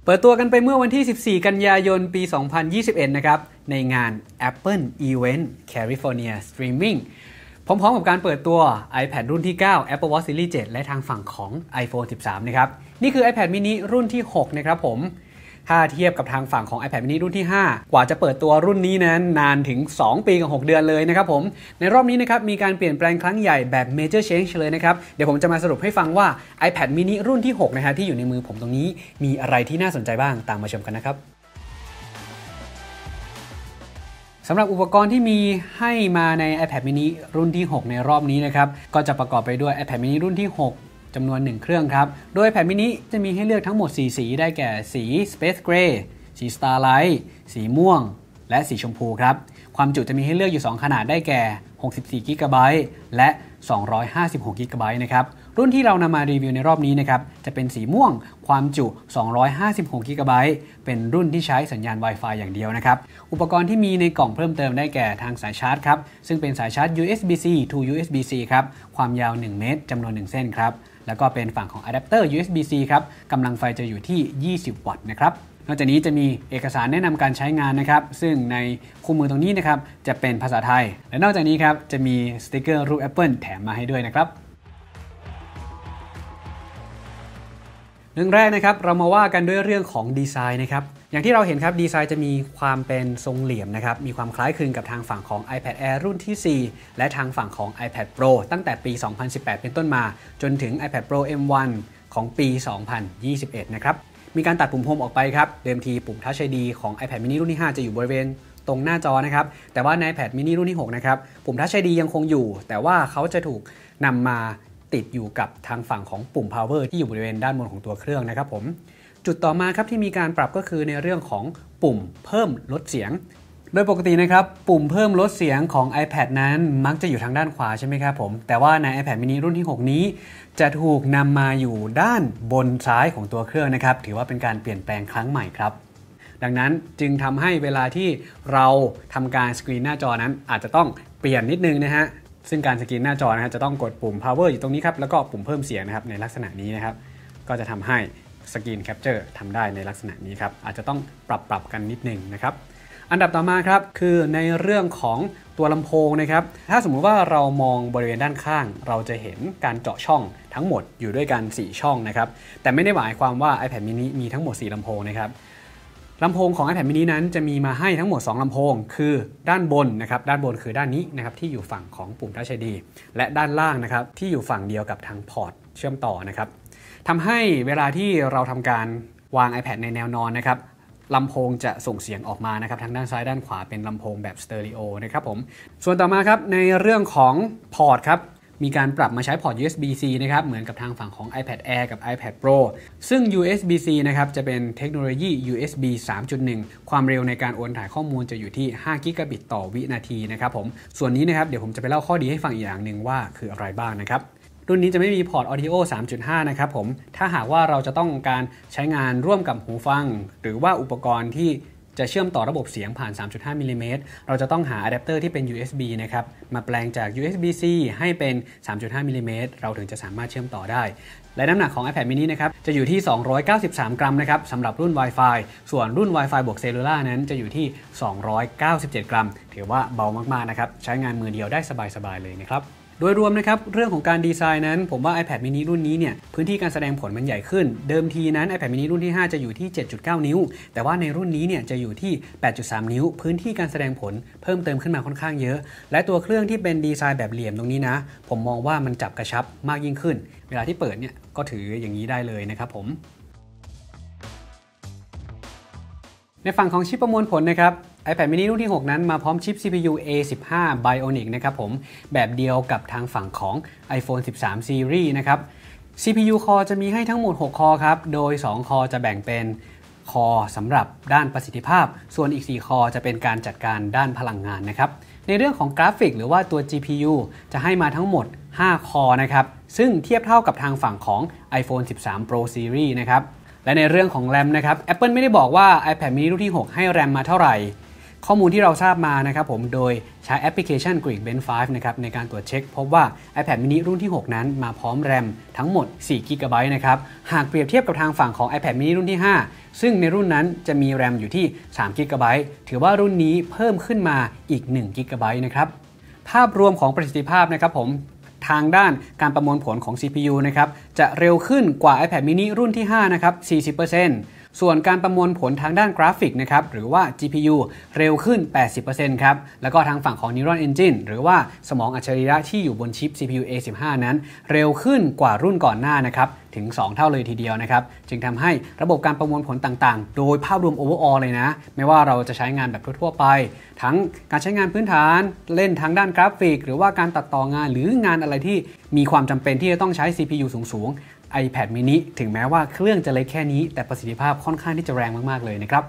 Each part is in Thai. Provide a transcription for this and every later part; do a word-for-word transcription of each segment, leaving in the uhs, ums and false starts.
เปิดตัวกันไปเมื่อวันที่สิบสี่กันยายนปีสองพันยี่สิบเอ็ดนะครับในงาน Apple Event California Streaming พร้อมๆกับการเปิดตัว iPad รุ่นที่เก้า Apple Watch Series เจ็ดและทางฝั่งของ iPhone สิบสามนะครับนี่คือ iPad mini รุ่นที่หกนะครับผมถ้าเทียบกับทางฝั่งของ iPad mini รุ่นที่ห้ากว่าจะเปิดตัวรุ่นนี้นั้นนานถึงสองปีกับหกเดือนเลยนะครับผมในรอบนี้นะครับมีการเปลี่ยนแปลงครั้งใหญ่แบบ Major Change เลยนะครับเดี๋ยวผมจะมาสรุปให้ฟังว่า iPad mini รุ่นที่หกนะฮะที่อยู่ในมือผมตรงนี้มีอะไรที่น่าสนใจบ้างตามมาชมกันนะครับสำหรับอุปกรณ์ที่มีให้มาใน iPad mini รุ่นที่หกในรอบนี้นะครับก็จะประกอบไปด้วย iPad mini รุ่นที่หกจำนวนหนึ่งเครื่องครับโดย iPad mini จะมีให้เลือกทั้งหมดสี่สีได้แก่สี Space Gray สี Starlight สีม่วงและสีชมพูครับความจุจะมีให้เลือกอยู่สองขนาดได้แก่หกสิบสี่กิกะไบต์และสองร้อยห้าสิบหกกิกะไบต์นะครับรุ่นที่เรานำมารีวิวในรอบนี้นะครับจะเป็นสีม่วงความจุสองร้อยห้าสิบหกกิกะไบต์เป็นรุ่นที่ใช้สัญญาณ Wi-Fi อย่างเดียวนะครับอุปกรณ์ที่มีในกล่องเพิ่มเติมได้แก่ทางสายชาร์จครับซึ่งเป็นสายชาร์จ ยู เอส บี ซี to ยู เอส บี ซี ครับความยาวหนึ่งเมตรจำนวนหนึ่งเส้นครับแล้วก็เป็นฝั่งของอะแดปเตอร์ ยู เอส บี ซี ครับกำลังไฟจะอยู่ที่ยี่สิบวัตต์นะครับนอกจากนี้จะมีเอกสารแนะนำการใช้งานนะครับซึ่งในคู่มือตรงนี้นะครับจะเป็นภาษาไทยและนอกจากนี้ครับจะมีสติกเกอร์รูป Apple แถมมาให้ด้วยนะครับเรื่องแรกนะครับเรามาว่ากันด้วยเรื่องของดีไซน์นะครับอย่างที่เราเห็นครับดีไซน์จะมีความเป็นทรงเหลี่ยมนะครับมีความคล้ายคลึงกับทางฝั่งของ iPad Air รุ่นที่สี่และทางฝั่งของ iPad Pro ตั้งแต่ปีสองพันสิบแปดเป็นต้นมาจนถึง iPad Pro เอ็ม วัน ของปีสองพันยี่สิบเอ็ดนะครับมีการตัดปุ่มโฮมออกไปครับเดิมทีปุ่ม Touch ไอ ดี ของ iPad mini รุ่นที่ห้าจะอยู่บริเวณตรงหน้าจอนะครับแต่ว่าใน iPad mini รุ่นที่หกนะครับปุ่ม Touch ไอ ดี ยังคงอยู่แต่ว่าเขาจะถูกนำมาติดอยู่กับทางฝั่งของปุ่ม Power ที่อยู่บริเวณด้านบนของตัวเครื่องนะครับผมจุดต่อมาครับที่มีการปรับก็คือในเรื่องของปุ่มเพิ่มลดเสียงโดยปกตินะครับปุ่มเพิ่มลดเสียงของ iPad นั้นมักจะอยู่ทางด้านขวาใช่ไหมครับผมแต่ว่าใน iPad mini รุ่นที่หกนี้จะถูกนำมาอยู่ด้านบนซ้ายของตัวเครื่องนะครับถือว่าเป็นการเปลี่ยนแปลงครั้งใหม่ครับดังนั้นจึงทำให้เวลาที่เราทำการสกรีนหน้าจอนั้นอาจจะต้องเปลี่ยนนิดนึงนะฮะซึ่งการสกรีนหน้าจอนะฮะจะต้องกดปุ่ม power อยู่ตรงนี้ครับแล้วก็ปุ่มเพิ่มเสียงนะครับในลักษณะนี้นะครับก็จะทำให้สกรีนแคปเจอร์ทำได้ในลักษณะนี้ครับอาจจะต้องปรับปรับกันนิดนึงนะครับอันดับต่อมาครับคือในเรื่องของตัวลำโพงนะครับถ้าสมมุติว่าเรามองบริเวณด้านข้างเราจะเห็นการเจาะช่องทั้งหมดอยู่ด้วยกันสี่ช่องนะครับแต่ไม่ได้หมายความว่า iPad mini มีทั้งหมดสี่ลำโพงนะครับลำโพงของ iPad mini นั้นจะมีมาให้ทั้งหมดสองลำโพงคือด้านบนนะครับด้านบนคือด้านนี้นะครับที่อยู่ฝั่งของปุ่ม Touch ไอ ดี และด้านล่างนะครับที่อยู่ฝั่งเดียวกับทางพอร์ตเชื่อมต่อนะครับทำให้เวลาที่เราทำการวาง iPad ในแนวนอนนะครับลำโพงจะส่งเสียงออกมานะครับทางด้านซ้ายด้านขวาเป็นลำโพงแบบสเตอริโอนะครับผมส่วนต่อมาครับในเรื่องของพอร์ตครับมีการปรับมาใช้พอร์ต ยู เอส บี ซี นะครับเหมือนกับทางฝั่งของ iPad Air กับ iPad Pro ซึ่ง ยู เอส บี ซี นะครับจะเป็นเทคโนโลยี ยู เอส บี สามจุดหนึ่ง ความเร็วในการโอนถ่ายข้อมูลจะอยู่ที่ห้ากิกะบิตต่อวินาทีนะครับผมส่วนนี้นะครับเดี๋ยวผมจะไปเล่าข้อดีให้ฟังอีกอย่างหนึ่งว่าคืออะไรบ้างนะครับรุ่นนี้จะไม่มีพอร์ต Audio สามจุดห้า นะครับผมถ้าหากว่าเราจะต้องการใช้งานร่วมกับหูฟังหรือว่าอุปกรณ์ที่จะเชื่อมต่อระบบเสียงผ่าน สามจุดห้า มิลลิเมตรเราจะต้องหาอะแดปเตอร์ที่เป็น ยู เอส บี นะครับมาแปลงจาก ยู เอส บี ซี ให้เป็น สามจุดห้า มิลลิเมตรเราถึงจะสามารถเชื่อมต่อได้และน้ำหนักของ iPad mini นะครับจะอยู่ที่สองร้อยเก้าสิบสามกรัมนะครับสำหรับรุ่น Wi-Fi ส่วนรุ่น Wi-Fi บวกเซลลูล่านั้นจะอยู่ที่สองร้อยเก้าสิบเจ็ดกรัมถือว่าเบามากๆนะครับใช้งานมือเดียวได้สบายๆเลยนะครับโดยรวมนะครับเรื่องของการดีไซน์นั้นผมว่า iPad mini รุ่นนี้เนี่ยพื้นที่การแสดงผลมันใหญ่ขึ้นเดิมทีนั้น iPad mini รุ่นที่ห้าจะอยู่ที่ เจ็ดจุดเก้า นิ้วแต่ว่าในรุ่นนี้เนี่ยจะอยู่ที่ แปดจุดสาม นิ้วพื้นที่การแสดงผลเพิ่มเติมขึ้นมาค่อนข้างเยอะและตัวเครื่องที่เป็นดีไซน์แบบเหลี่ยมตรงนี้นะผมมองว่ามันจับกระชับมากยิ่งขึ้นเวลาที่เปิดเนี่ยก็ถืออย่างนี้ได้เลยนะครับผมในฝั่งของชิปประมวลผลนะครับ iPad mini รุ่นที่หกนั้นมาพร้อมชิป ซี พี ยู เอ สิบห้า Bionic นะครับผมแบบเดียวกับทางฝั่งของ iPhone สิบสาม Series นะครับ ซี พี ยู Core จะมีให้ทั้งหมดหกคอครับโดยสองคอจะแบ่งเป็นคอสำหรับด้านประสิทธิภาพส่วนอีกสี่คอจะเป็นการจัดการด้านพลังงานนะครับในเรื่องของกราฟิกหรือว่าตัว จี พี ยู จะให้มาทั้งหมดห้าคอนะครับซึ่งเทียบเท่ากับทางฝั่งของ iPhone สิบสาม Pro Series นะครับและในเรื่องของ แรม นะครับ Apple ไม่ได้บอกว่า iPad mini รุ่นที่หกให้ แรม มาเท่าไหร่ข้อมูลที่เราทราบมานะครับผมโดยใช้แอปพลิเคชัน Geekbench ไฟว์ นะครับในการตรวจเช็คพบว่า iPad mini รุ่นที่ หก นั้นมาพร้อมแรมทั้งหมด สี่ จี บี นะครับหากเปรียบเทียบกับทางฝั่งของ iPad mini รุ่นที่ ห้า ซึ่งในรุ่นนั้นจะมีแรมอยู่ที่ สาม จี บี ถือว่ารุ่นนี้เพิ่มขึ้นมาอีก หนึ่ง จี บี นะครับภาพรวมของประสิทธิภาพนะครับผมทางด้านการประมวลผลของ ซี พี ยู นะครับจะเร็วขึ้นกว่า iPad mini รุ่นที่ ห้า นะครับ สี่สิบเปอร์เซ็นต์ ส่วนการประมวลผลทางด้านกราฟิกนะครับหรือว่า จี พี ยู เร็วขึ้น แปดสิบเปอร์เซ็นต์ ครับแล้วก็ทางฝั่งของ Neural Engine หรือว่าสมองอัจฉริยะที่อยู่บนชิป ซี พี ยู เอ สิบห้า นั้นเร็วขึ้นกว่ารุ่นก่อนหน้านะครับถึง สอง เท่าเลยทีเดียวนะครับจึงทำให้ระบบการประมวลผลต่างๆโดยภาพรวม overall เลยนะไม่ว่าเราจะใช้งานแบบทั่วๆไปทั้งการใช้งานพื้นฐานเล่นทางด้านกราฟิกหรือว่าการตัดต่องานหรืองานอะไรที่มีความจำเป็นที่จะต้องใช้ ซี พี ยู สูงๆiPad mini ถึงแม้ว่าเครื่องจะเล็กแค่นี้แต่ประสิทธิภาพค่อนข้างที่จะแรงมากๆเลยนะครับ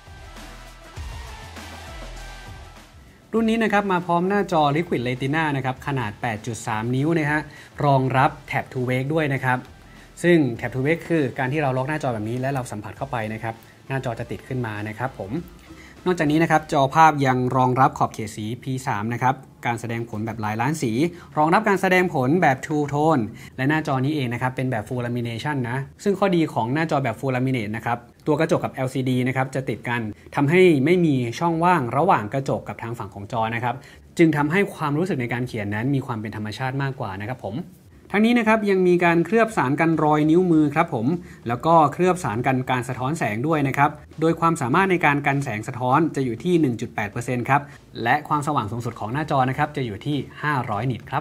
รุ่นนี้นะครับมาพร้อมหน้าจอ Liquid Retina นะครับขนาด แปดจุดสาม นิ้วนะฮะรองรับ Tap to Wake ด้วยนะครับซึ่ง Tap to Wake คือการที่เราล็อกหน้าจอแบบนี้และเราสัมผัสเข้าไปนะครับหน้าจอจะติดขึ้นมานะครับผมนอกจากนี้นะครับจอภาพยังรองรับขอบเขตสี พี สาม นะครับการแสดงผลแบบหลายล้านสีรองรับการแสดงผลแบบ True Tone และหน้าจอนี้เองนะครับเป็นแบบ Full Lamination นะซึ่งข้อดีของหน้าจอแบบ Full Laminate นะครับตัวกระจกกับ แอล ซี ดี นะครับจะติดกันทำให้ไม่มีช่องว่างระหว่างกระจกกับทางฝั่งของจอนะครับจึงทำให้ความรู้สึกในการเขียนนั้นมีความเป็นธรรมชาติมากกว่านะครับผมทั้งนี้นะครับยังมีการเคลือบสารกันรอยนิ้วมือครับผมแล้วก็เคลือบสารกันการสะท้อนแสงด้วยนะครับโดยความสามารถในการกันแสงสะท้อนจะอยู่ที่ หนึ่งจุดแปดเปอร์เซ็นต์ ครับและความสว่างสูงสุดของหน้าจอนะครับจะอยู่ที่ห้าร้อยนิตครับ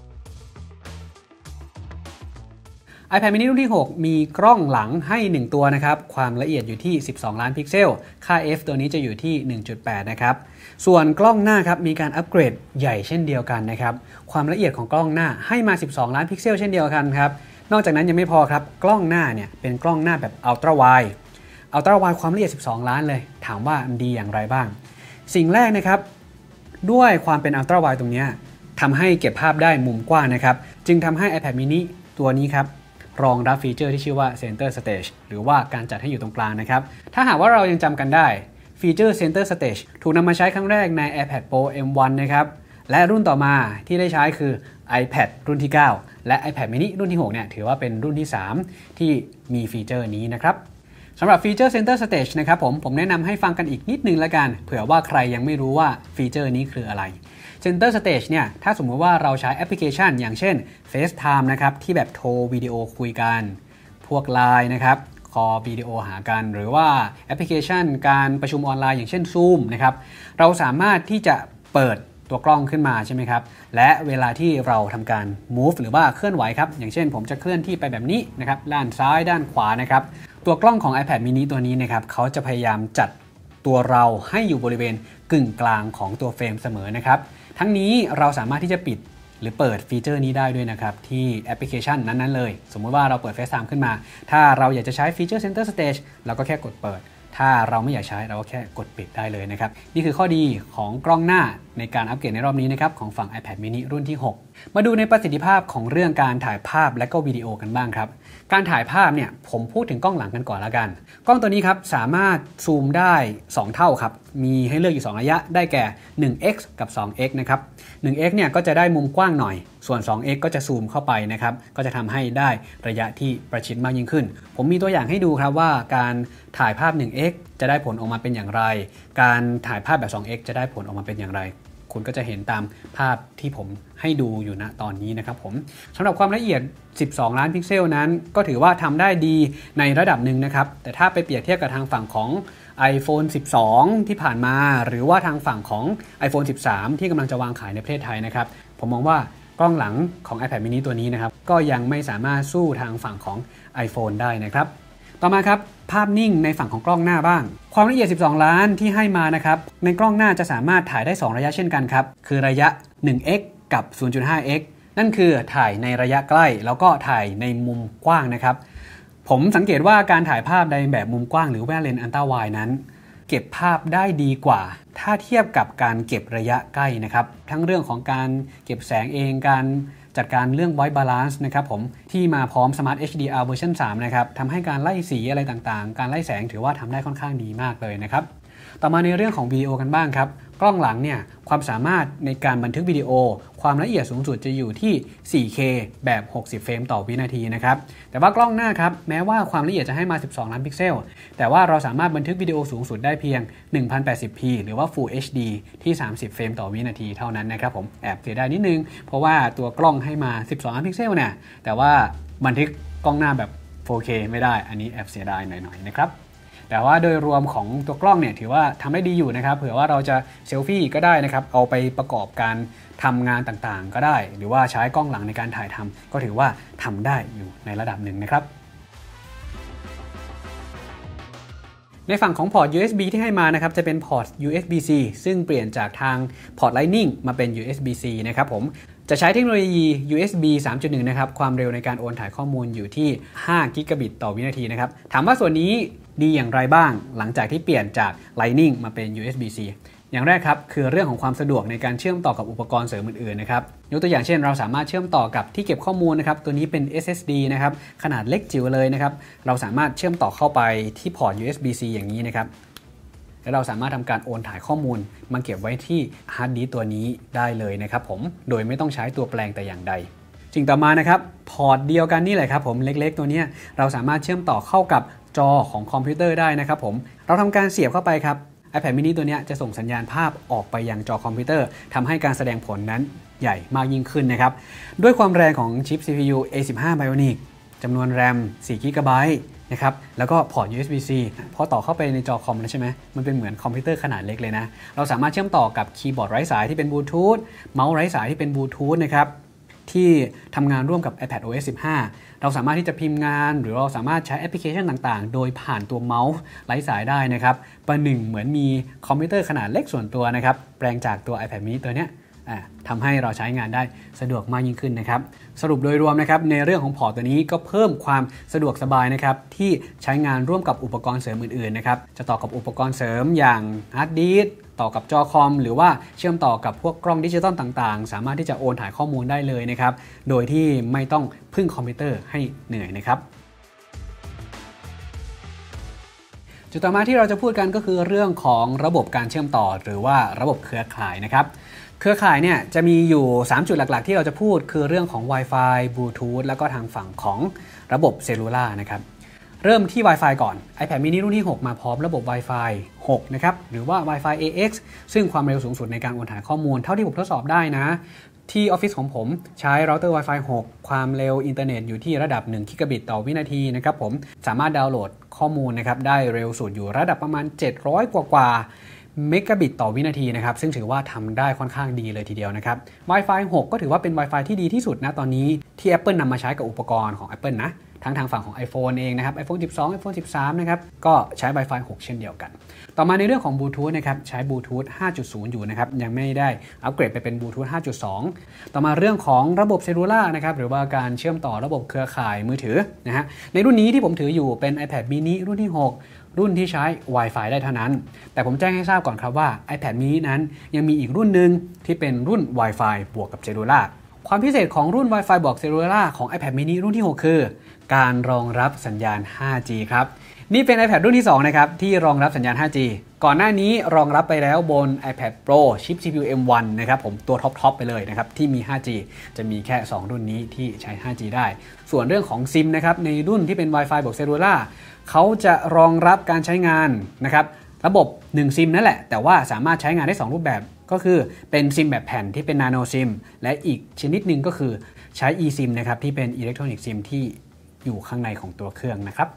iPad mini รุ่นที่ หก มีกล้องหลังให้หนึ่งตัวนะครับความละเอียดอยู่ที่สิบสองล้านพิกเซลค่า F ตัวนี้จะอยู่ที่ หนึ่งจุดแปด นะครับส่วนกล้องหน้าครับมีการอัปเกรดใหญ่เช่นเดียวกันนะครับความละเอียดของกล้องหน้าให้มาสิบสองล้านพิกเซลเช่นเดียวกันครับนอกจากนั้นยังไม่พอครับกล้องหน้าเนี่ยเป็นกล้องหน้าแบบ Ultra Wide Ultra Wide ความละเอียดสิบสองล้านเลยถามว่าดีอย่างไรบ้างสิ่งแรกนะครับด้วยความเป็น Ultra Wide ตรงนี้ทำให้เก็บภาพได้มุมกว้างนะครับจึงทำให้ iPad mini ตัวนี้ครับรองรับฟีเจอร์ที่ชื่อว่า Center Stage หรือว่าการจัดให้อยู่ตรงกลางนะครับถ้าหากว่าเรายังจำกันได้ฟีเจอร์ Center Stage ถูกนำมาใช้ครั้งแรกใน iPad Pro เอ็ม วัน นะครับและรุ่นต่อมาที่ได้ใช้คือ iPad รุ่นที่ เก้า และ iPad mini รุ่นที่ หก เนี่ยถือว่าเป็นรุ่นที่ สาม ที่มีฟีเจอร์นี้นะครับสำหรับฟีเจอร์ Center Stage นะครับผมผมแนะนำให้ฟังกันอีกนิดนึงแล้วกันเผื่อว่าใครยังไม่รู้ว่าฟีเจอร์นี้คืออะไรCenter Stage เนี่ยถ้าสมมุติว่าเราใช้แอปพลิเคชันอย่างเช่น FaceTime นะครับที่แบบโทรวิดีโอคุยกันพวก ไลน์ นะครับคอลวิดีโอหากันหรือว่าแอปพลิเคชันการประชุมออนไลน์อย่างเช่น Zoom นะครับเราสามารถที่จะเปิดตัวกล้องขึ้นมาใช่ไหมครับและเวลาที่เราทำการ move หรือว่าเคลื่อนไหวครับอย่างเช่นผมจะเคลื่อนที่ไปแบบนี้นะครับด้านซ้ายด้านขวานะครับตัวกล้องของ iPad mini ตัวนี้นะครับเขาจะพยายามจัดตัวเราให้อยู่บริเวณกึ่งกลางของตัวเฟรมเสมอนะครับทั้งนี้เราสามารถที่จะปิดหรือเปิดฟีเจอร์นี้ได้ด้วยนะครับที่แอปพลิเคชันนั้นๆเลยสมมุติว่าเราเปิด FaceTime ขึ้นมาถ้าเราอยากจะใช้ฟีเจอร์ Center Stage เราก็แค่กดเปิดถ้าเราไม่อยากใช้เราก็แค่กดปิดได้เลยนะครับนี่คือข้อดีของกล้องหน้าในการอัปเกรดในรอบนี้นะครับของฝั่ง iPad mini รุ่นที่ หก มาดูในประสิทธิภาพของเรื่องการถ่ายภาพและก็วิดีโอกันบ้างครับการถ่ายภาพเนี่ยผมพูดถึงกล้องหลังกันก่อนละกันกล้องตัวนี้ครับสามารถซูมได้สองเท่าครับมีให้เลือกอยู่สองระยะได้แก่ หนึ่งเอ็กซ์ กับ สองเอ็กซ์ นะครับ หนึ่งเอ็กซ์ เนี่ยก็จะได้มุมกว้างหน่อยส่วน สองเอ็กซ์ ก็จะซูมเข้าไปนะครับก็จะทำให้ได้ระยะที่ประชิดมากยิ่งขึ้นผมมีตัวอย่างให้ดูครับว่าการถ่ายภาพ หนึ่งเอ็กซ์ จะได้ผลออกมาเป็นอย่างไรการถ่ายภาพแบบ สองเอ็กซ์ จะได้ผลออกมาเป็นอย่างไรคุณก็จะเห็นตามภาพที่ผมให้ดูอยู่ณตอนนี้นะครับผมสำหรับความละเอียดสิบสองล้านพิกเซลนั้นก็ถือว่าทำได้ดีในระดับหนึ่งนะครับแต่ถ้าไปเปรียบเทียบกับทางฝั่งของ iPhone สิบสอง ที่ผ่านมาหรือว่าทางฝั่งของ iPhone สิบสาม ที่กำลังจะวางขายในประเทศไทยนะครับผมมองว่ากล้องหลังของ iPad mini ตัวนี้นะครับก็ยังไม่สามารถสู้ทางฝั่งของ iPhone ได้นะครับต่อมาครับภาพนิ่งในฝั่งของกล้องหน้าบ้างความละเอียดสิบสองล้านที่ให้มานะครับในกล้องหน้าจะสามารถถ่ายได้สองระยะเช่นกันครับคือระยะ หนึ่งเอ็กซ์ กับ ศูนย์จุดห้าเอ็กซ์ นั่นคือถ่ายในระยะใกล้แล้วก็ถ่ายในมุมกว้างนะครับผมสังเกตว่าการถ่ายภาพในแบบมุมกว้างหรือว่าเลนส์อัลตร้าไวด์นั้นเก็บภาพได้ดีกว่าถ้าเทียบกับการเก็บระยะใกล้นะครับทั้งเรื่องของการเก็บแสงเองการจัดการเรื่อง White Balance นะครับผมที่มาพร้อม Smart เอช ดี อาร์ เวอร์ชัน สามนะครับทำให้การไล่สีอะไรต่างๆการไล่แสงถือว่าทำได้ค่อนข้างดีมากเลยนะครับต่อมาในเรื่องของวิดีโอกันบ้างครับกล้องหลังเนี่ยความสามารถในการบันทึกวิดีโอความละเอียดสูงสุดจะอยู่ที่ โฟร์เค แบบ หกสิบ เฟรมต่อวินาทีนะครับแต่ว่ากล้องหน้าครับแม้ว่าความละเอียดจะให้มา สิบสอง ล้านพิกเซลแต่ว่าเราสามารถบันทึกวิดีโอสูงสุดได้เพียง หนึ่งพันแปดสิบพี หรือว่า Full เอช ดี ที่ สามสิบ เฟรมต่อวินาทีเท่านั้นนะครับผมแอบเสียดายนิดนึงเพราะว่าตัวกล้องให้มา สิบสอง ล้านพิกเซลเนี่ยแต่ว่าบันทึกกล้องหน้าแบบ โฟร์เค ไม่ได้อันนี้แอบเสียดายหน่อยๆนะครับแต่ว่าโดยรวมของตัวกล้องเนี่ยถือว่าทำได้ดีอยู่นะครับเผื่อว่าเราจะเซลฟี่ก็ได้นะครับเอาไปประกอบการทำงานต่างๆก็ได้หรือว่าใช้กล้องหลังในการถ่ายทำก็ถือว่าทำได้อยู่ในระดับหนึ่งนะครับในฝั่งของพอร์ต ยู เอส บี ที่ให้มานะครับจะเป็นพอร์ต ยู เอส บี ซี ซึ่งเปลี่ยนจากทางพอร์ต Lightning มาเป็น ยู เอส บี ซี นะครับผมจะใช้เทคโนโลยี ยู เอส บี สามจุดหนึ่ง นะครับความเร็วในการโอนถ่ายข้อมูลอยู่ที่ห้ากิกะบิตต่อวินาทีนะครับถามว่าส่วนนี้ดีอย่างไรบ้างหลังจากที่เปลี่ยนจาก Lightning มาเป็น ยู เอส บี ซี อย่างแรกครับคือเรื่องของความสะดวกในการเชื่อมต่อกับอุปกรณ์เสริมอื่นๆนะครับยกตัวอย่างเช่นเราสามารถเชื่อมต่อกับที่เก็บข้อมูลนะครับตัวนี้เป็น เอส เอส ดี นะครับขนาดเล็กจิ๋วเลยนะครับเราสามารถเชื่อมต่อเข้าไปที่พอร์ต ยู เอส บี ซี อย่างนี้นะครับและเราสามารถทำการโอนถ่ายข้อมูลมาเก็บไว้ที่ฮาร์ดดิสก์ตัวนี้ได้เลยนะครับผมโดยไม่ต้องใช้ตัวแปลงแต่อย่างใดสิ่งต่อมานะครับพอร์ตเดียวกันนี่แหละครับผมเล็กๆตัวนี้เราสามารถเชื่อมต่อเข้ากับจอของคอมพิวเตอร์ได้นะครับผมเราทำการเสียบเข้าไปครับ iPad mini ตัวนี้จะส่งสัญญาณภาพออกไปยังจอคอมพิวเตอร์ทำให้การแสดงผลนั้นใหญ่มากยิ่งขึ้นนะครับด้วยความแรงของชิป ซี พี ยู เอ สิบห้า Bionic จำนวนแรม สี่กิกะไบต์ นะครับแล้วก็พอร์ต ยู เอส บี ซี พอต่อเข้าไปในจอคอมแล้วใช่ไหมมันเป็นเหมือนคอมพิวเตอร์ขนาดเล็กเลยนะเราสามารถเชื่อมต่อกับคีย์บอร์ดไร้สายที่เป็นบลูทูธเมาส์ไร้สายที่เป็นบลูทูธนะครับที่ทำงานร่วมกับ iPad โอ เอส สิบห้า เราสามารถที่จะพิมพ์งานหรือเราสามารถใช้แอปพลิเคชันต่างๆโดยผ่านตัวเมาส์ไร้สายได้นะครับประหนึ่งเหมือนมีคอมพิวเตอร์ขนาดเล็กส่วนตัวนะครับแปลงจากตัว iPad mini ตัวเนี้ยทำให้เราใช้งานได้สะดวกมากยิ่งขึ้นนะครับสรุปโดยรวมนะครับในเรื่องของพอร์ตตัวนี้ก็เพิ่มความสะดวกสบายนะครับที่ใช้งานร่วมกับอุปกรณ์เสริมอื่นๆนะครับจะต่อกับอุปกรณ์เสริมอย่างฮาร์ดดิสก์ต่อกับจอคอมหรือว่าเชื่อมต่อกับพวกกล้องดิจิตอลต่างๆสามารถที่จะโอนถ่ายข้อมูลได้เลยนะครับโดยที่ไม่ต้องพึ่งคอมพิวเตอร์ให้เหนื่อยนะครับจุดต่อมาที่เราจะพูดกันก็คือเรื่องของระบบการเชื่อมต่อหรือว่าระบบเครือข่ายนะครับเครือข่ายเนี่ยจะมีอยู่สามจุดหลักๆที่เราจะพูดคือเรื่องของ Wi-Fi Bluetooth แล้วก็ทางฝั่งของระบบเซลลูล่านะครับเริ่มที่ Wi-Fi ก่อน iPad mini รุ่นที่หกมาพร้อมระบบ Wi-Fi หกนะครับหรือว่า Wi-Fi เอ เอ็กซ์ ซึ่งความเร็วสูงสุดในการโอนถ่ายข้อมูลเท่าที่ผมทดสอบได้นะที่ออฟฟิศของผมใช้เราเตอร์ Wi-Fi หกความเร็วอินเทอร์เน็ตอยู่ที่ระดับหนึ่งกิกะบิตต่อวินาทีนะครับผมสามารถดาวน์โหลดข้อมูลนะครับได้เร็วสุดอยู่ระดับประมาณเจ็ดร้อยกว่าเมกะบิตต่อวินาทีนะครับซึ่งถือว่าทำได้ค่อนข้างดีเลยทีเดียวนะครับ Wi-Fi หกก็ถือว่าเป็น Wi-Fi ที่ดีที่สุดนะตอนนี้ที่ Apple นำมาใช้กับอุปกรณ์ของ Apple นะทั้งทางฝั่งของ iPhone เองนะครับ iPhone สิบสอง iPhone สิบสาม นะครับก็ใช้ Wi-Fi หกเช่นเดียวกันต่อมาในเรื่องของบลูทูธนะครับใช้บลูทูธ ห้าจุดศูนย์ อยู่นะครับยังไม่ได้อัปเกรดไปเป็นบลูทูธ ห้าจุดสอง ต่อมาเรื่องของระบบเซลลูล่านะครับหรือว่าการเชื่อมต่อระบบเครือข่ายมือถือนะฮะในรุ่นนี้ที่ผมถืออยู่เป็น iPad mini รุ่นที่หกรุ่นที่ใช้ Wi-Fi ได้เท่านั้นแต่ผมแจ้งให้ทราบก่อนครับว่า iPad mini นั้นยังมีอีกรุ่นหนึ่งที่เป็นรุ่น Wi-Fi บวกกับเซลลูล่าความพิเศษของรุ่น Wi-Fi บวกเซลลูล่าของ iPad mini รุ่นที่หกคือการรองรับสัญญาณ ห้าจี ครับนี่เป็น iPad รุ่นที่สองนะครับที่รองรับสัญญาณ ห้าจี ก่อนหน้านี้รองรับไปแล้วบน iPad Pro ชิป ซี พี ยู เอ็ม วัน นะครับผมตัวท็อปๆไปเลยนะครับที่มี ห้าจี จะมีแค่สองรุ่นนี้ที่ใช้ ห้าจี ได้ส่วนเรื่องของซิมนะครับในรุ่นที่เป็น Wi-Fi บวกเซลลูล่าเขาจะรองรับการใช้งานนะครับระบบหนึ่งซิมนั่นแหละแต่ว่าสามารถใช้งานได้สองรูปแบบก็คือเป็นซิมแบบแผ่นที่เป็น Nano SIM และอีกชนิดหนึ่งก็คือใช้ eSIM นะครับที่เป็น Electronic SIM ที่อยู่ข้างในของตัวเครื่องนะครับ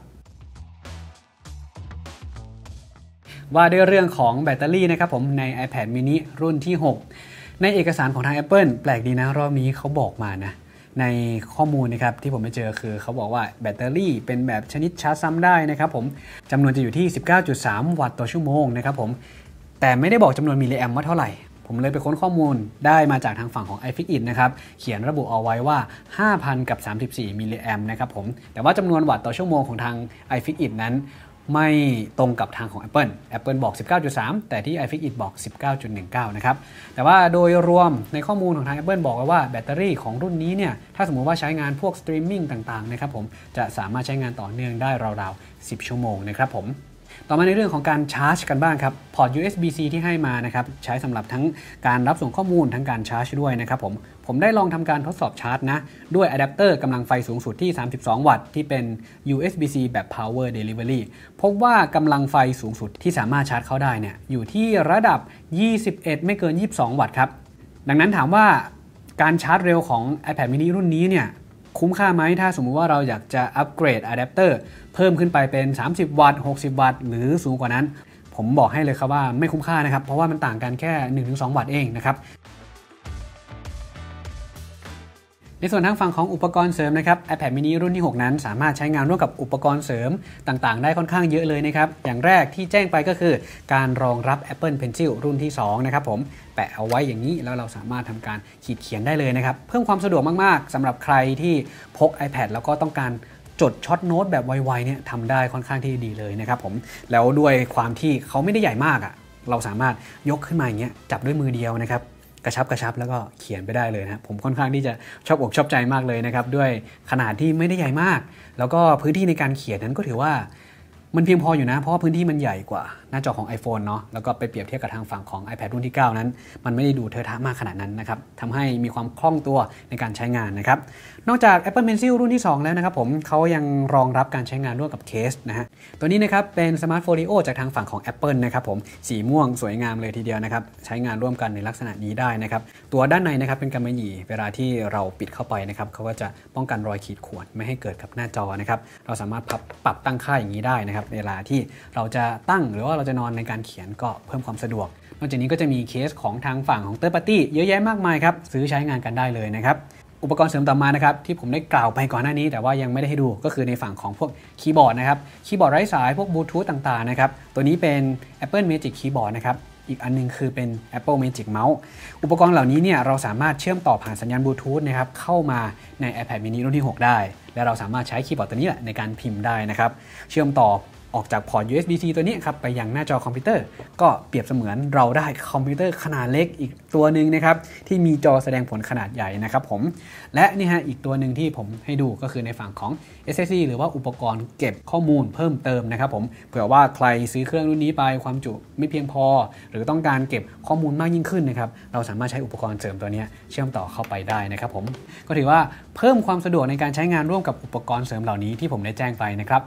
ว่าด้วยเรื่องของแบตเตอรี่นะครับผมใน iPad mini รุ่นที่หกในเอกสารของทาง Apple แปลกดีนะรอบนี้เขาบอกมานะในข้อมูลนะครับที่ผมไปเจอคือเขาบอกว่าแบตเตอรี่เป็นแบบชนิดชาร์จซ้ำได้นะครับผมจำนวนจะอยู่ที่ สิบเก้าจุดสาม วัตต์ต่อชั่วโมงนะครับผมแต่ไม่ได้บอกจำนวนมิลลิแอมป์ว่าเท่าไหร่ผมเลยไปค้นข้อมูลได้มาจากทางฝั่งของ iFixit นะครับเขียนระบุเอาไว้ว่า ห้าพัน กับ สามสิบสี่ มิลลิแอมป์นะครับผมแต่ว่าจำนวนวัตต์ต่อชั่วโมงของทาง iFixit นั้นไม่ตรงกับทางของ Apple Apple บอก สิบเก้าจุดสาม แต่ที่ iFixit บอก สิบเก้าจุดหนึ่งเก้า นะครับแต่ว่าโดยรวมในข้อมูลของทาง Apple บอกว่าแบตเตอรี่ของรุ่นนี้เนี่ยถ้าสมมติว่าใช้งานพวกสตรีมมิ่งต่างๆนะครับผมจะสามารถใช้งานต่อเนื่องได้ราวๆสิบชั่วโมงนะครับผมต่อมาในเรื่องของการชาร์จกันบ้างครับพอร์ต ยู เอส บี ซี ที่ให้มานะครับใช้สำหรับทั้งการรับส่งข้อมูลทั้งการชาร์จด้วยนะครับผมผมได้ลองทำการทดสอบชาร์จนะด้วยอะแดปเตอร์กำลังไฟสูงสุดที่สามสิบสองวัตต์ที่เป็น ยู เอส บี ซี แบบ Power Delivery พบว่ากำลังไฟสูงสุดที่สามารถชาร์จเข้าได้เนี่ยอยู่ที่ระดับยี่สิบเอ็ดไม่เกินยี่สิบสองวัตต์ครับดังนั้นถามว่าการชาร์จเร็วของ iPad mini รุ่นนี้เนี่ยคุ้มค่าไหมถ้าสมมุติว่าเราอยากจะอัปเกรดอะแดปเตอร์เพิ่มขึ้นไปเป็นสามสิบวัตต์หกสิบวัตต์หรือสูงกว่านั้นผมบอกให้เลยครับว่าไม่คุ้มค่านะครับเพราะว่ามันต่างกันแค่ หนึ่งถึงสอง วัตต์เองนะครับในส่วนทางฝั่งของอุปกรณ์เสริมนะครับ iPad mini รุ่นที่หกนั้นสามารถใช้งานร่วมกับอุปกรณ์เสริมต่างๆได้ค่อนข้างเยอะเลยนะครับอย่างแรกที่แจ้งไปก็คือการรองรับ Apple Pencil รุ่นที่สองนะครับผมแปะเอาไว้อย่างนี้แล้วเราสามารถทำการขีดเขียนได้เลยนะครับเพิ่มความสะดวกมากๆสำหรับใครที่พก iPad แล้วก็ต้องการจดช็อตโน้ตแบบไวๆเนี่ยทำได้ค่อนข้างที่ดีเลยนะครับผมแล้วด้วยความที่เขาไม่ได้ใหญ่มากอ่ะเราสามารถยกขึ้นมาอย่างเงี้ยจับด้วยมือเดียวนะครับกระชับกระชับแล้วก็เขียนไปได้เลยนะผมค่อนข้างที่จะชอบอกชอบใจมากเลยนะครับด้วยขนาดที่ไม่ได้ใหญ่มากแล้วก็พื้นที่ในการเขียนนั้นก็ถือว่ามันเพียงพออยู่นะเพราะว่าพื้นที่มันใหญ่กว่าหน้าจอของ iPhone เนาะแล้วก็ไปเปรียบเทียบกับทางฝั่งของ iPad รุ่นที่เก้านั้นมันไม่ได้ดูเทอะทะมากขนาดนั้นนะครับทำให้มีความคล่องตัวในการใช้งานนะครับนอกจาก Apple Pencil รุ่นที่สองแล้วนะครับผมเขายังรองรับการใช้งานร่วมกับเคสนะฮะตัวนี้นะครับเป็น Smart Folio จากทางฝั่งของ Apple นะครับผมสีม่วงสวยงามเลยทีเดียวนะครับใช้งานร่วมกันในลักษณะนี้ได้นะครับตัวด้านในนะครับเป็นกำมะหยี่เวลาที่เราปิดเข้าไปนะครับเขาก็จะป้องกันรอยขีดข่วนไม่ให้เกิดกับหน้าจอนะครับเราสามารถปรับตั้งค่าอย่างนี้ได้นะครับเวลาที่เราจะตั้งหรือว่าเราจะนอนในการเขียนก็เพิ่มความสะดวกนอกจากนี้ก็จะมีเคสของทางฝั่งของ Third Party เยอะแยะมากมายครับซื้อใช้งานกันได้เลยนะครับอุปกรณ์เสริมต่อมานะครับที่ผมได้กล่าวไปก่อนหน้านี้แต่ว่ายังไม่ได้ให้ดูก็คือในฝั่งของพวกคีย์บอร์ดนะครับคีย์บอร์ดไร้สายพวกบลูทูธต่างๆนะครับตัวนี้เป็น Apple Magic Keyboard นะครับอีกอันนึงคือเป็น Apple Magic Mouse อุปกรณ์เหล่านี้เนี่ยเราสามารถเชื่อมต่อผ่านสัญญาณบลูทูธนะครับเข้ามาใน iPad mini รุ่นที่หกได้และเราสามารถใช้คีย์บอร์ดตัวนี้แหละในการพิมพ์ได้นะครับเชื่อมต่อออกจากพอร์ต ยู เอส บี ซี ตัวนี้ครับไปยังหน้าจอคอมพิวเตอร์ก็เปรียบเสมือนเราได้คอมพิวเตอร์ขนาดเล็กอีกตัวหนึ่งนะครับที่มีจอแสดงผลขนาดใหญ่นะครับผมและนี่ฮะอีกตัวหนึ่งที่ผมให้ดูก็คือในฝั่งของ เอส เอส ดี หรือว่าอุปกรณ์เก็บข้อมูลเพิ่มเติมนะครับผมเผื่อว่าใครซื้อเครื่องรุ่นนี้ไปความจุไม่เพียงพอหรือต้องการเก็บข้อมูลมากยิ่งขึ้นนะครับเราสามารถใช้อุปกรณ์เสริมตัวนี้เชื่อมต่อเข้าไปได้นะครับผมก็ถือว่าเพิ่มความสะดวกในการใช้งานร่วมกับอุปกรณ์เสริมเหล่านี้ที่ผมได้แจ้งไปนะครับ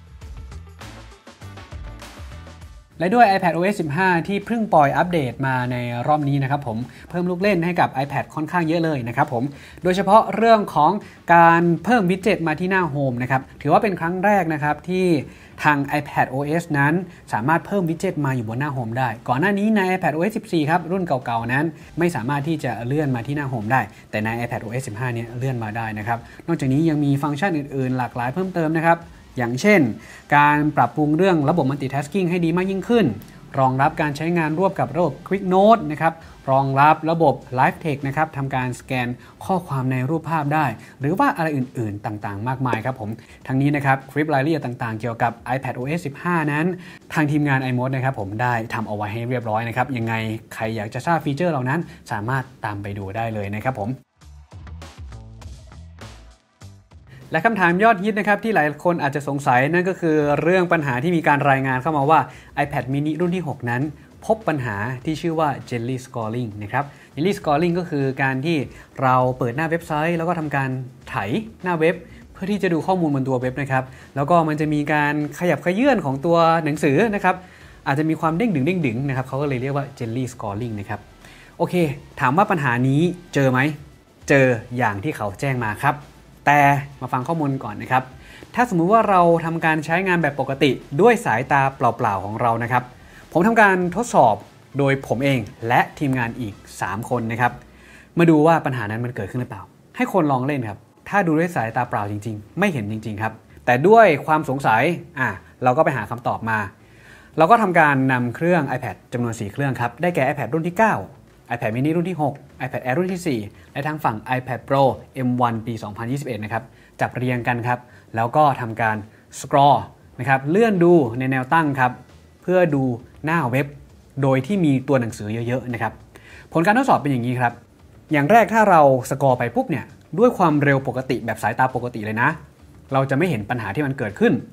และด้วย iPad โอ เอส สิบห้า ที่เพิ่งปล่อยอัปเดตมาในรอบนี้นะครับผมเพิ่มลูกเล่นให้กับ iPad ค่อนข้างเยอะเลยนะครับผมโดยเฉพาะเรื่องของการเพิ่มวิดเจ็ตมาที่หน้าโฮมนะครับถือว่าเป็นครั้งแรกนะครับที่ทาง iPad โอ เอส นั้นสามารถเพิ่มวิดเจ็ตมาอยู่บนหน้าโฮมได้ก่อนหน้านี้ใน iPad โอ เอส สิบสี่ ครับรุ่นเก่าๆนั้นไม่สามารถที่จะเลื่อนมาที่หน้าโฮมได้แต่ใน iPad โอ เอส สิบห้า เนี่ยเลื่อนมาได้นะครับนอกจากนี้ยังมีฟังก์ชันอื่นๆหลากหลายเพิ่มเติมนะครับอย่างเช่นการปรับปรุงเรื่องระบบ Multitasking ให้ดีมากยิ่งขึ้นรองรับการใช้งานร่วมกับระบบ Quick Note นะครับรองรับระบบ Live Text นะครับทำการสแกนข้อความในรูปภาพได้หรือว่าอะไรอื่นๆต่างๆมากมายครับผมทั้งนี้นะครับคลิปรายละเอียดต่างๆเกี่ยวกับ iPad โอ เอส สิบห้า นั้นทางทีมงาน iMode นะครับผมได้ทำเอาไว้ให้เรียบร้อยนะครับยังไงใครอยากจะทราบฟีเจอร์เหล่านั้นสามารถตามไปดูได้เลยนะครับผมและคำถามยอดฮิตนะครับที่หลายคนอาจจะสงสัยนั่นก็คือเรื่องปัญหาที่มีการรายงานเข้ามาว่า iPad mini รุ่นที่หกนั้นพบปัญหาที่ชื่อว่า Jelly Scrolling นะครับ Jelly Scrolling ก็คือการที่เราเปิดหน้าเว็บไซต์แล้วก็ทำการไถหน้าเว็บเพื่อที่จะดูข้อมูลบนตัวเว็บนะครับแล้วก็มันจะมีการขยับเขยื่อนของตัวหนังสือนะครับอาจจะมีความเด้งดึงเด้งดึงนะครับเขาก็เลยเรียกว่า Jelly Scrolling นะครับโอเคถามว่าปัญหานี้เจอไหมเจออย่างที่เขาแจ้งมาครับแต่มาฟังข้อมูลก่อนนะครับถ้าสมมุติว่าเราทำการใช้งานแบบปกติด้วยสายตาเปล่าๆของเรานะครับผมทำการทดสอบโดยผมเองและทีมงานอีกสามคนนะครับมาดูว่าปัญหานั้นมันเกิดขึ้นหรือเปล่าให้คนลองเล่นครับถ้าดูด้วยสายตาเปล่าจริงๆไม่เห็นจริงๆครับแต่ด้วยความสงสัยอ่ะเราก็ไปหาคำตอบมาเราก็ทำการนำเครื่อง iPad จำนวนสี่เครื่องครับได้แก่ iPad รุ่นที่เก้าiPad mini รุ่นที่หก iPad Air รุ่นที่สี่และทางฝั่ง iPad Pro เอ็ม วัน ปี สองพันยี่สิบเอ็ด นะครับจับเรียงกันครับแล้วก็ทำการ scroll นะครับเลื่อนดูในแนวตั้งครับเพื่อดูหน้าเว็บโดยที่มีตัวหนังสือเยอะๆนะครับผลการทดสอบเป็นอย่างนี้ครับอย่างแรกถ้าเราสกอร์ไปปุ๊บเนี่ยด้วยความเร็วปกติแบบสายตาปกติเลยนะเราจะไม่เห็นปัญหาที่มันเกิดขึ้น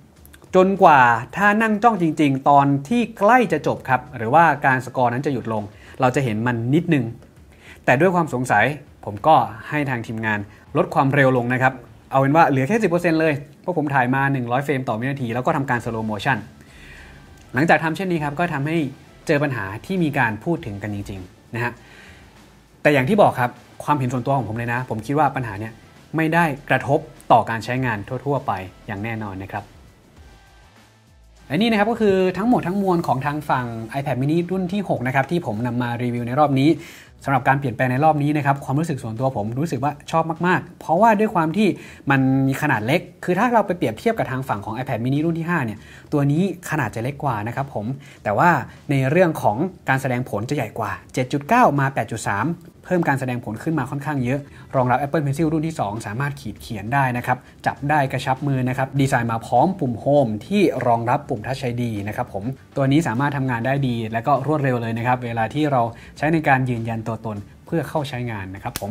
จนกว่าถ้านั่งจ้องจริงๆตอนที่ใกล้จะจบครับหรือว่าการสกอร์นั้นจะหยุดลงเราจะเห็นมันนิดนึงแต่ด้วยความสงสัยผมก็ให้ทางทีมงานลดความเร็วลงนะครับเอาเป็นว่าเหลือแค่ สิบเปอร์เซ็นต์ เลยเพราะผมถ่ายมาหนึ่งร้อยเฟรมต่อวินาทีแล้วก็ทำการ slow motion หลังจากทำเช่นนี้ครับก็ทำให้เจอปัญหาที่มีการพูดถึงกันจริงๆนะฮะแต่อย่างที่บอกครับความเห็นส่วนตัวของผมเลยนะผมคิดว่าปัญหาเนี้ยไม่ได้กระทบต่อการใช้งานทั่วๆไปอย่างแน่นอนนะครับและนี่นะครับก็คือทั้งหมดทั้งมวลของทางฝั่ง iPad mini รุ่นที่หกนะครับที่ผมนำมารีวิวในรอบนี้สำหรับการเปลี่ยนแปลงในรอบนี้นะครับความรู้สึกส่วนตัวผมรู้สึกว่าชอบมากๆเพราะว่าด้วยความที่มันมีขนาดเล็กคือถ้าเราไปเปรียบเทียบกับทางฝั่งของ iPad mini รุ่นที่ห้าเนี่ยตัวนี้ขนาดจะเล็กกว่านะครับผมแต่ว่าในเรื่องของการแสดงผลจะใหญ่กว่า เจ็ดจุดเก้า มา แปดจุดสาม เพิ่มการแสดงผลขึ้นมาค่อนข้างเยอะรองรับ Apple Pencil รุ่นที่สองสามารถขีดเขียนได้นะครับจับได้กระชับมือนะครับดีไซน์มาพร้อมปุ่ม Home ที่รองรับปุ่ม Touch ไอ ดี นะครับผมตัวนี้สามารถทำงานได้ดีและก็รวดเร็วเลยนะครับเวลาที่เราใช้ในการยืนยันตัวตนเพื่อเข้าใช้งานนะครับผม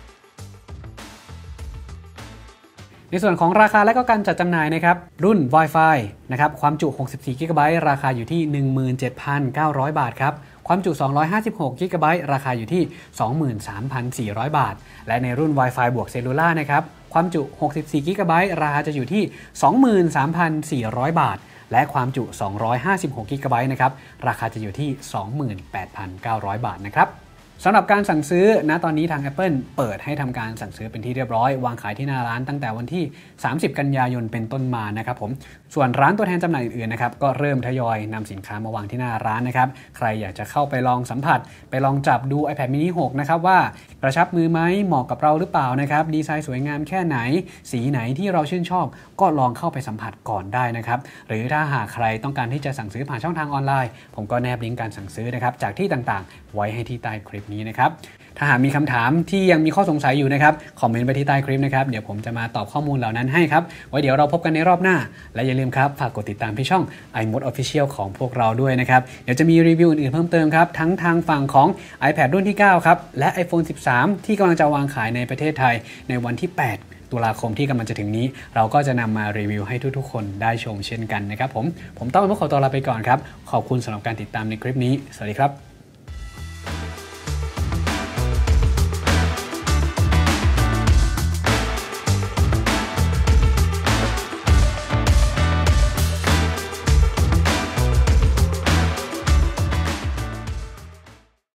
ในส่วนของราคาและก็การจัดจำหน่ายนะครับรุ่น Wi-Fi นะครับความจุ หกสิบสี่กิกะไบต์ ราคาอยู่ที่ หนึ่งหมื่นเจ็ดพันเก้าร้อย บาทครับความจุ สองร้อยห้าสิบหกกิกะไบต์ ราคาอยู่ที่ สองหมื่นสามพันสี่ร้อย บาทและในรุ่น Wi-Fi บวกเซลลูล่านะครับความจุ หกสิบสี่กิกะไบต์ ราคาจะอยู่ที่ สองหมื่นสามพันสี่ร้อย บาทและความจุ สองร้อยห้าสิบหกกิกะไบต์นะครับราคาจะอยู่ที่ สองหมื่นแปดพันเก้าร้อย บาทนะครับสำหรับการสั่งซื้อณตอนนี้ทาง Apple เปิดให้ทำการสั่งซื้อเป็นที่เรียบร้อยวางขายที่หน้าร้านตั้งแต่วันที่สามสิบกันยายนเป็นต้นมานะครับผมส่วนร้านตัวแทนจำหน่ายอื่นๆนะครับก็เริ่มทยอยนำสินค้ามาวางที่หน้าร้านนะครับใครอยากจะเข้าไปลองสัมผัสไปลองจับดู iPad mini หกนะครับว่ากระชับมือไหมเหมาะกับเราหรือเปล่านะครับดีไซน์สวยงามแค่ไหนสีไหนที่เราชื่นชอบก็ลองเข้าไปสัมผัสก่อนได้นะครับหรือถ้าหากใครต้องการที่จะสั่งซื้อผ่านช่องทางออนไลน์ผมก็แนบลิงก์การสั่งซื้อนะครับจากที่ต่างๆไว้ให้ที่ใต้คลิปนี้นะครับถ้าหากมีคำถามที่ยังมีข้อสงสัยอยู่นะครับคอมเมนต์ไปที่ใต้คลิปนะครับเดี๋ยวผมจะมาตอบข้อมูลเหล่านั้นให้ครับไว้เดี๋ยวเราพบกันในรอบหน้าและอย่าลืมครับฝากกดติดตามที่ช่อง iMode Official ของพวกเราด้วยนะครับเดี๋ยวจะมีรีวิวอื่นๆเพิ่มเติมครับทั้งทางฝั่งของ iPad รุ่นที่เก้าครับและ iPhone สิบสาม ที่กำลังจะวางขายในประเทศไทยในวันที่แปดตุลาคมที่กำลังจะถึงนี้เราก็จะนำมารีวิวให้ทุกๆคนได้ชมเช่นกันนะครับผมผมต้องขอตัวลาไปก่อนครับขอบคุณสำหรับการติดตามในคลิปนี้สวัสดีครับ